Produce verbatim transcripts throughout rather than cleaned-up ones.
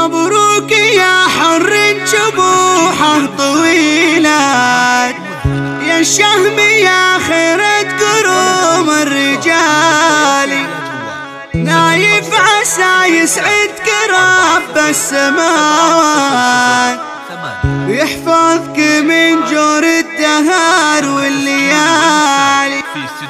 مبروك يا حر جبوحه طويلة، يا الشهم يا خيرة كروم الرجال. نايف عسى يسعدك رب السماوات، يحفظك من جور الدهر والليالي.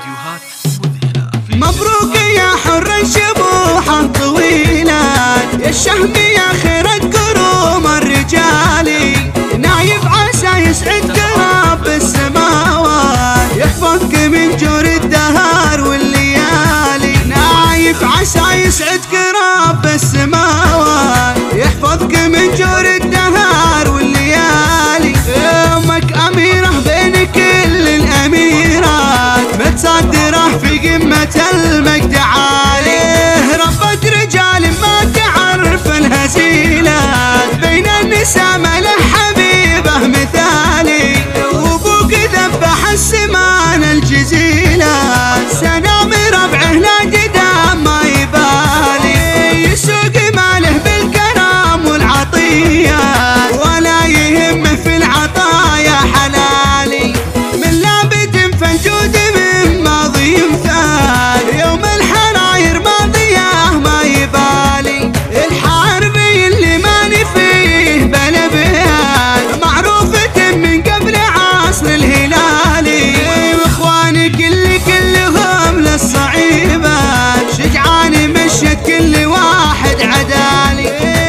مبروك يا حر شبوحه طويلة، يا الشهم يا خيرة كروم الرجال. نايف عسى يسعدك رب السماوات، يحفظك من جور الدهر والليالي. نايف عسى يسعدك رب السماوات، يحفظك من جور الدهر والليالي. امك اميره بين كل الاميرات، متصدره في قمه المجد عاليه. ربة رجال ما تعرف الهزيلات، بين النساء ملح حبيبه مثالي. وابوك ذبح السمان الجزيلات، سلام ربعه لا قدام ما يبالي. يسوق ماله بالكرم والعطيات، ولا يهمه في العطايا حلالي. من لابد فالجود من ماضي مثال، يوم الحراير ماضيه ما يبالي. الحاربي اللي ماني فيه بلا بيان، معروفة من قبل عصر الهلالي. واخوانك اللي كلهم للصعيبات، شجعان مشت كل واحد عدالي.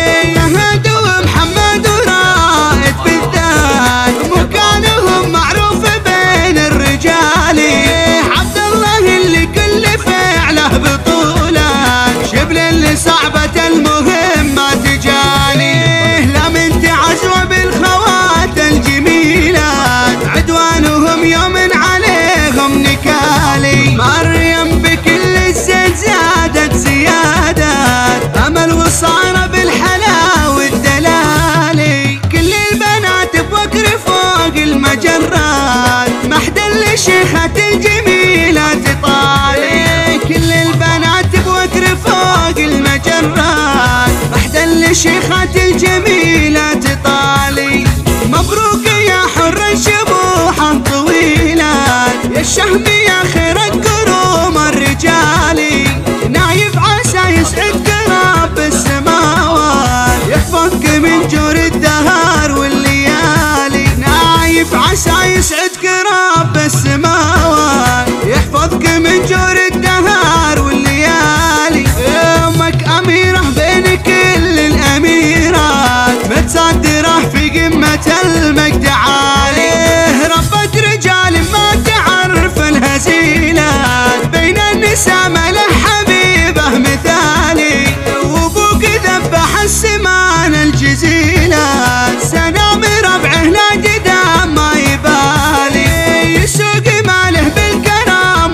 نهد ومحمد ورائد بالذات، مكانهم معروف بين الرجال. عبد الله اللي كل فعله بطولات، شبل اللي صعبة المهمة تجالي. لا من تعزوى بالخوات الجميلات، عدوانهم يوم عليهم نكالي. مريم بكل الزين زادت زيادات، امل وصار بالحلا والدلالي. كل البنات بوكر فوق المجرات، محدن لشيخة الجميلة تطالي. كل البنات بوكر فوق المجرات، محدن لشيخة الجميلة تطالي. مبروك يا حر شبوحه طويلة، يا الشهم يا خيرة كروم الرجال. نايف عسى يسعدك رب السماوات، يحفظك من جور الدهر والليالي. نايف عسى يسعدك رب السماوات، يحفظك من جور الدهر والليالي. امك اميره بين كل الاميرات، متصدره في قمه المجد عاليه. ربة رجال ما تعرف الهزيلات، بين النساء ملح حبيبه مثالي. وابوك ذبح السمان الجزيلات، سلام ربعه لا قدام ما يبالي. يسوق ماله بالكرم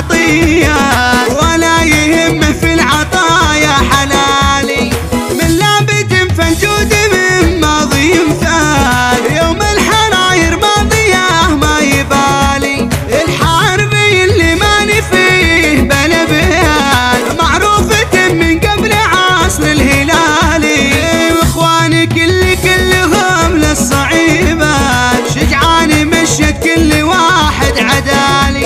والعطيات، ولا يهمه في العطايا حلالي. من لابد فالجود من ماضي مثال، يوم الحراير ماضيه ما يبالي. الحاربي اللي ماني فيه بلا بيان، معروفة من قبل عصر الهلالي. واخوانك اللي كلهم للصعيبات، شجعان مشت كل واحد عدالي.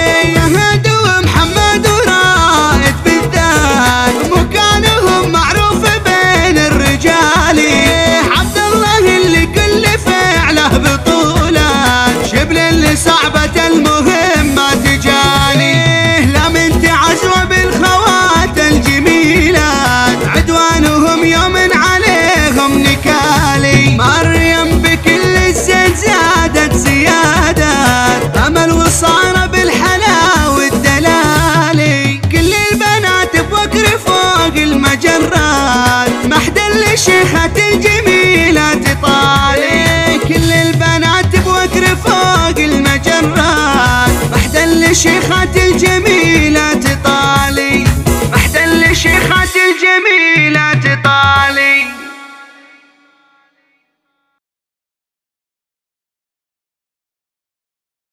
نهد ومحمد ورائد بالذات، مكانهم معروف بين الرجال. عبد الله اللي كل فعله بطولات، شبل اللي صعبة المهمة تجالي. لا من تعزوى بالخوات الجميلات، عدوانهم يوم عليهم نكالي. مريم بكل الزين زادت زيادات، امل وصار بالحلا والدلالي. كل البنات بوكر فوق المجرات، محدن لشيخة الجميلة تطالي. كل البنات بوكر فوق المجرات، محدن لشيخة الجميلة